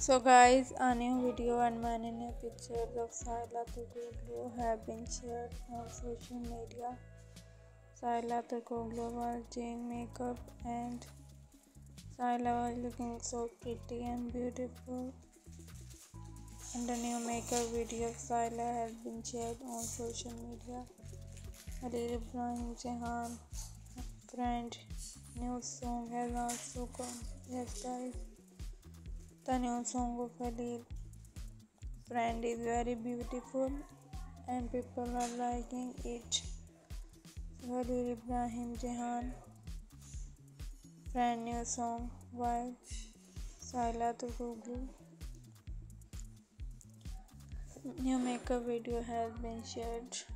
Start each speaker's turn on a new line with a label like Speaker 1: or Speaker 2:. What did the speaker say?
Speaker 1: So guys, a new video and many new pictures of Sila Turkoglu have been shared on social media. Sila Turkoglu was doing makeup and Sila was looking so pretty and beautiful. And a new makeup video of Sila has been shared on social media. Halil Ibrahim Ceyhan friend new song has also come. Yes guys. The new song of Halil friend is very beautiful and people are liking it. Halil Ibrahim Ceyhan friend new song by Sila Turkoglu. New makeup video has been shared.